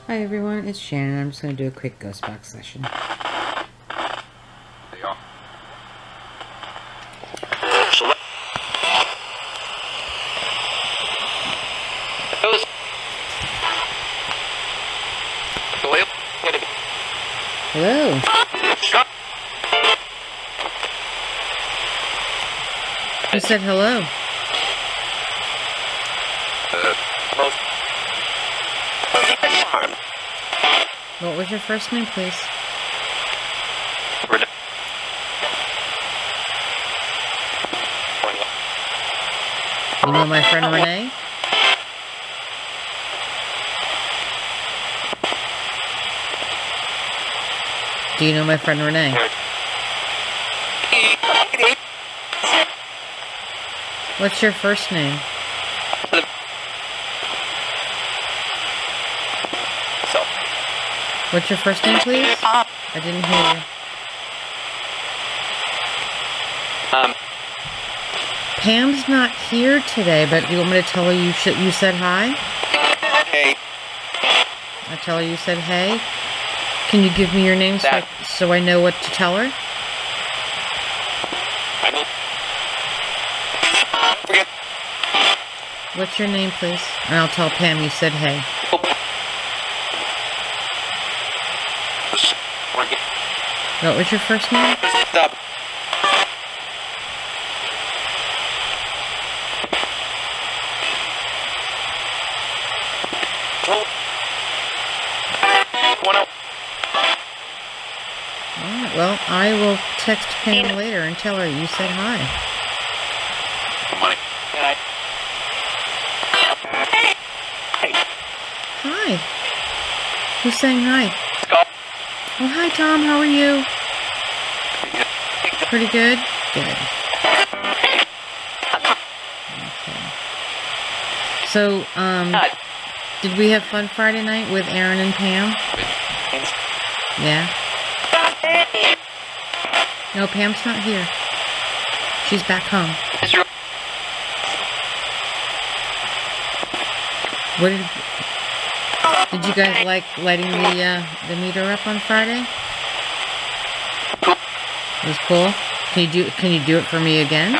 Hi everyone, it's Shannon. I'm just going to do a quick ghost box session. Hello. Who said hello? What was your first name, please? You know my friend Renee? Do you know my friend Renee? What's your first name? What's your first name, please? I didn't hear you. Pam's not here today, but you want me to tell her you said hi? Hey. I tell her you said hey? Can you give me your name so I know what to tell her? What's your name, please? And I'll tell Pam you said hey. What was your first name? Stop. Alright, well, I will text Pam later and tell her you said hi. Hi. Who's saying hi? Oh, hi, Tom. How are you? Pretty good? Good. Okay. So, did we have fun Friday night with Aaron and Pam? Yeah? No, Pam's not here. She's back home. What did you guys like lighting the meter up on Friday? It was cool. Can you do it for me again?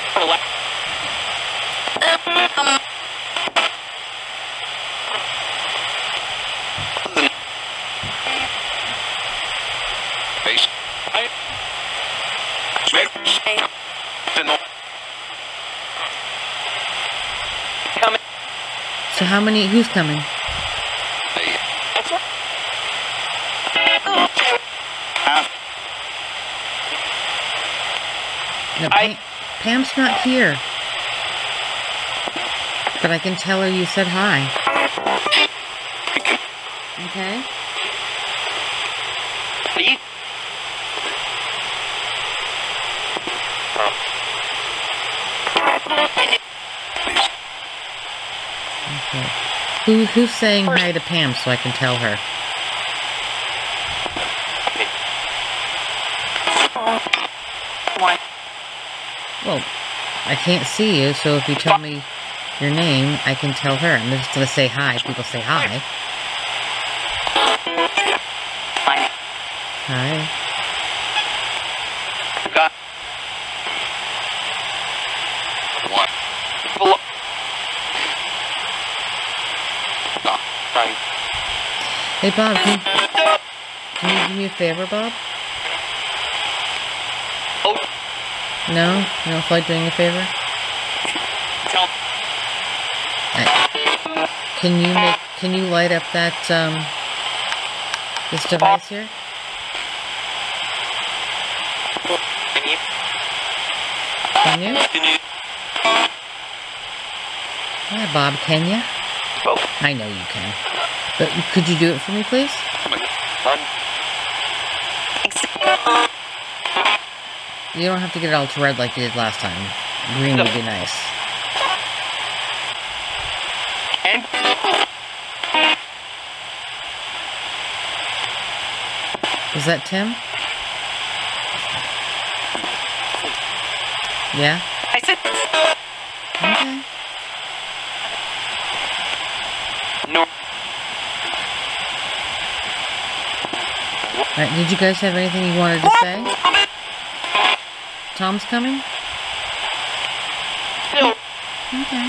So how many? Who's coming? No, Pam's not here. But I can tell her you said hi. Okay? Okay. Who's saying hi to Pam so I can tell her? Well, I can't see you, so if you tell me your name, I can tell her. I'm just going to say hi. People say hi. Hi. Hey, Bob, can you do me a favor, Bob? No? You don't feel like doing a favor? Can you light up that, this device here? Can you? Yeah, Bob, can you? I know you can. But could you do it for me, please? You don't have to get it all to red like you did last time. Green would be nice. Is that Tim? Yeah? Okay. Alright, did you guys have anything you wanted to say? Tom's coming? No. Okay.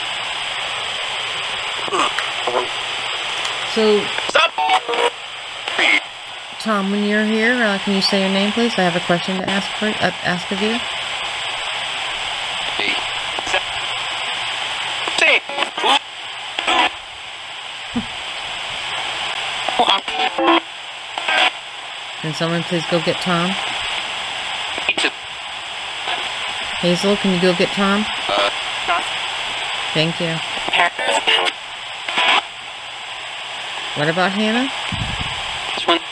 So, Stop. Tom, when you're here, can you say your name, please? I have a question to ask of you. Can someone please go get Tom? Hazel, can you go get Tom? Thank you. What about Hannah? This one.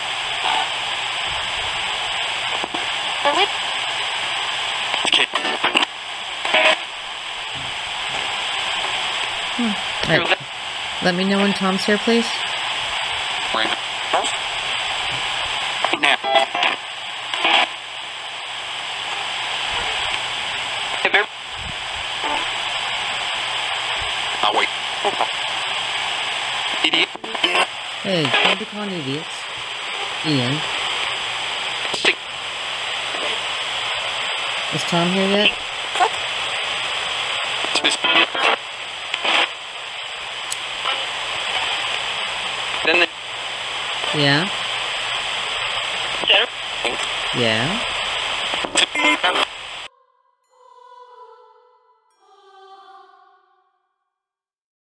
Alright. Let me know when Tom's here, please. Now. I'll wait. Idiot. Hey, don't be calling idiots. Ian. Is Tom here yet? Then the Yeah? Yeah?